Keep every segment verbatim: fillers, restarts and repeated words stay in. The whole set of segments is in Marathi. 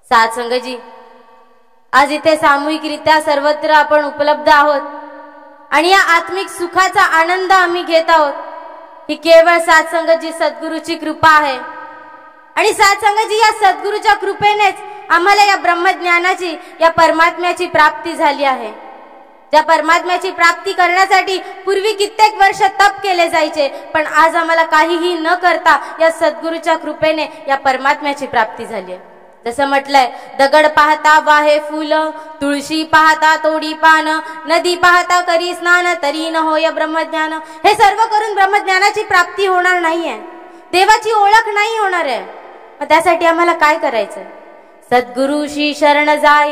सात्संगजी, आज इथे सामूहिकरित्या सर्वत्र आपण उपलब्ध आहोत आणि या आत्मिक सुखाचा आनंद आम्ही घेत आहोत। ही केवळ सात्संगजी सद्गुरूची कृपा आहे आणि सात्संगजी या सद्गुरूच्या कृपेनेच आम्हाला या ब्रह्मज्ञानाची, या परमात्म्याची प्राप्ती झाली आहे। ज्या परमात्म्याची प्राप्ती करण्यासाठी पूर्वी कित्येक वर्ष तप केले जायचे, पण आज आम्हाला काहीही न करता या सद्गुरूच्या कृपेने या परमात्म्याची प्राप्ती झाली आहे। जसं म्हटलंय, दगड पाहता वाहे फूल, तुळशी पाहता तोडी पान, नदी पाहता करी स्नान, तरी न होय ब्रह्मज्ञान। हे सर्व करून ब्रह्मज्ञानाची प्राप्ती होणार नाहीये, देवाची ओळख नाही होणार आहे। मग त्यासाठी आम्हाला काय करायचंय? सद्गुरूशी शरण जाय,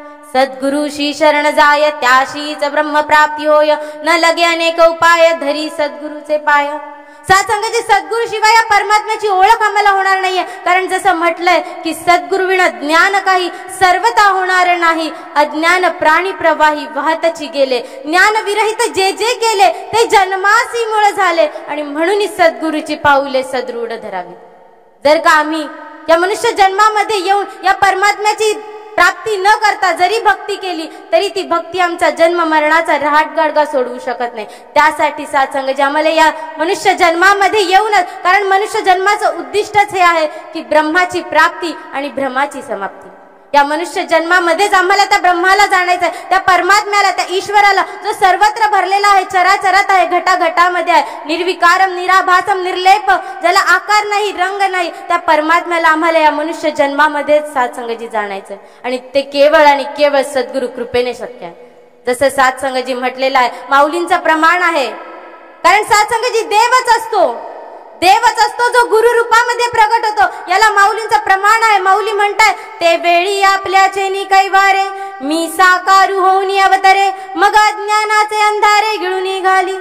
सद्गुरूशी शरण जाय, त्याशीच ब्रह्म प्राप्ती होय, न लगे अनेक उपाय, धरी सद्गुरूचे पाय। सात्संगजी, सद्गुरू शिवाय या परमात्म्याची ओळख आम्हाला होणार नाहीये, कारण जसं म्हटलंय की सद्गुरुविना ज्ञान काही सर्वता होणार नाही, अज्ञान प्राणी प्रवाही वाहतची गेले, ज्ञान विरहित जे जे केले ते जन्मासी मूळ झाले, आणि म्हणून सद्गुरूची पाऊले सदृढ धरावी। जर का आम्ही या मनुष्य जन्मामध्ये येऊन या परमात्म्याची प्राप्ती न करता जरी भक्ती केली तरी ती भक्ती आमचा जन्म मरणाचा रहाटगाडगा सोडवू शकत नाही। त्यासाठी सात्संगजी, आम्हाला या मनुष्य जन्मामध्ये येऊनच, कारण मनुष्य जन्माचं उद्दिष्टच हे आहे की ब्रह्माची प्राप्ती आणि भ्रमाची समाप्ती। या मनुष्य जन्मामध्येच आम्हाला त्या ब्रह्माला जाणायचं आहे, त्या परमात्म्याला, त्या ईश्वराला, जो सर्वत्र भरलेला आहे, चराचरात आहे, घटाघटामध्ये आहे, निर्विकारम निराभासम निर्लेप, ज्याला आकार नाही, रंग नाही, त्या परमात्म्याला आम्हाला या मनुष्य जन्मामध्येच सात्संगजी जाणायचं, आणि ते केवळ आणि केवळ सद्गुरु कृपेने शक्य आहे। जसं सात्संगजी म्हटलेलं आहे, माऊलींचं प्रमाण आहे, कारण सात्संगजी देवच असतो, देवच असतो जो गुरु रूपामध्ये प्रगट होतो, याला माऊलींचं प्रमाण आहे। माऊली म्हणतात, ते वेळी आपल्या चेनी कैवारे, मी साकारू होऊनी अवतरे, मग अज्ञानाचे अंधारे गिळून निघाली।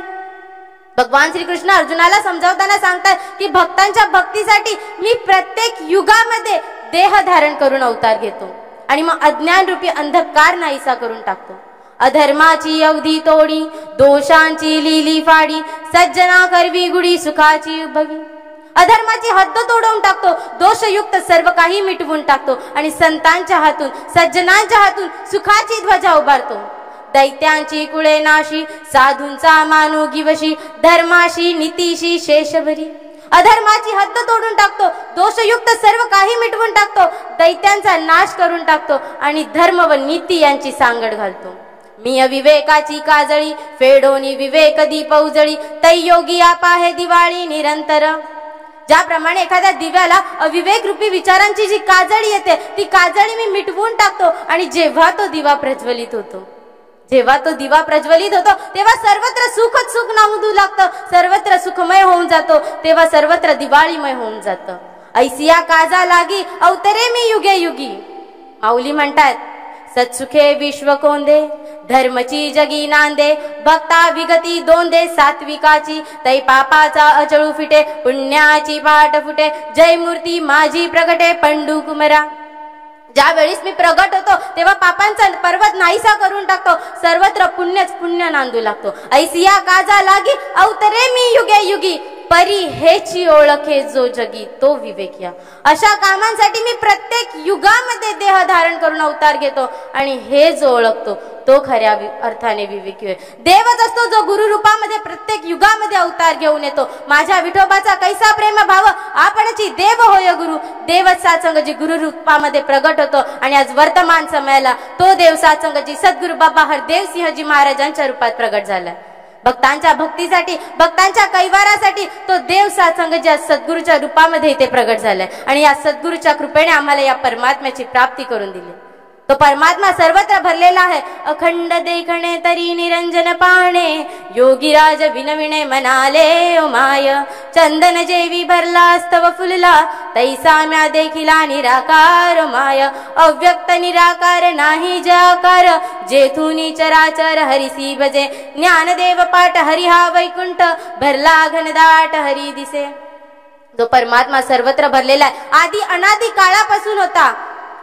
भगवान श्रीकृष्ण अर्जुनाला समजावताना सांगतात की भक्तांच्या भक्तीसाठी मी प्रत्येक युगामध्ये देह धारण करून अवतार घेतो आणि मग अज्ञान रूपी अंधकार नाहीसा करून टाकतो। अधर्माची अवधी तोडी, दोषांची लिली फाडी, सज्जना करवी गुडी सुखाची उभगी। अधर्माची हद्द तोडवून टाकतो, दोषयुक्त सर्व काही मिटवून टाकतो आणि संतांच्या हातून, सज्जनांच्या हातून सुखाची ध्वजा उभारतो। दैत्यांची कुळे नाशी, साधूंचा मानू गिवशी, धर्माशी नीतीशी शेषभरी। अधर्माची हद्द तोडून टाकतो, दोषयुक्त सर्व काही मिटवून टाकतो, दैत्यांचा नाश करून टाकतो आणि धर्म व नीती यांची सांगड घालतो। मी अविवेकाची काजळी, फेडोनी विवेक दीप उजळी, तैयोगी आपाहे दिवाळी निरंतर। ज्याप्रमाणे एखाद्या दिव्याला अविवेक रूपी विचारांची जी काजळी येते, ती काजळी मी मिटवून टाकतो, आणि जेव्हा तो दिवा प्रज्वलित होतो, जेव्हा तो दिवा प्रज्वलित होतो तेव्हा सर्वत्र सुखच सुख नांदू लागतं, सर्वत्र सुखमय होऊन जातो, तेव्हा सर्वत्र दिवाळीमय होऊन जातं। ऐसिया काजा लागी अवतरे मी युगे युगी। माऊली म्हणतात, सत्सुखे विश्व कोंदे, धर्मची जगी नांदे, भक्ता विगती दोंदे, सात्विकाची तै पापाचा अचळू फिटे, पुण्याची पाठ फुटे, जय मूर्ती माझी प्रगटे पंडू कुमरा। ज्या वेळेस मी प्रगट होतो तेव्हा पापांचा पर्वत नाहीसा करून टाकतो, सर्वत्र पुण्यच पुण्य नांदू लागतो। ऐसिया काजा लागी अवतरे मी युगे युगी, परी हेची ओळखे जो जगी तो विवेकिया। अशा कामांसाठी मी प्रत्येक युगामध्ये देह धारण करून अवतार घेतो आणि हे जो ओळखतो तो खऱ्या अर्थाने विवेकी होय। देवच असतो जो गुरु रूपामध्ये प्रत्येक युगामध्ये अवतार घेऊन येतो। माझ्या विठोबाचा कैसा प्रेम भाव, आपणची देव होय गुरु। देवच सात्संगजी गुरु रूपामध्ये प्रगट होतो आणि आज वर्तमान समयाला तो देव सात्संगजी सद्गुरु बाबा हरदेव सिंहजी महाराजांच्या रूपात प्रगट झाला। भक्तांच्या भक्तीसाठी, भक्तांच्या कैवारासाठी तो देव सात्संगजी सद्गुरूच्या रूपामध्ये इथे प्रगट झालाय आणि या सद्गुरूच्या कृपेने आम्हाला या परमात्म्याची प्राप्ती करून दिली। तो परमात्मा सर्वत्र भरलेला आहे। अखंड देखणे तरी निरंजन पाहणे, योगीराज विनविणे मनाले ओ माय। चंदन जेवी भरला स्तव फुलला, तैसा म्या देखिला निराकार माय। अव्यक्त निराकार नाही जाकार, जेथुनी चराचर हरिसी भजे। ज्ञानदेव पाठ हरी हा वैकुंठ, भरला घनदाट हरी दिसे। जो परमात्मा सर्वत्र भरलेला आहे, आदि अनादि काळापासून होता,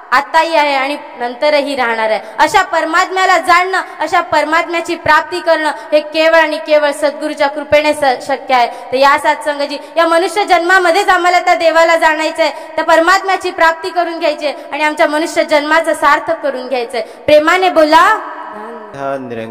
आताही आहे आणि नंतरही राहणार आहे. अशा परमात्म्याला जाणणं, अशा परमात्म्याची प्राप्ती करणं हे केवळ आणि केवळ सद्गुरूच्या कृपेने शक्य आहे. तर या सत्संगजी, या मनुष्य जन्मामध्येच आम्हाला त्या देवाला जाणायचं आहे, त्या परमात्म्याची प्राप्ती करून घ्यायची आहे आणि आमच्या मनुष्य जन्माचं सार्थक करून घ्यायचंय. प्रेमाने बोला.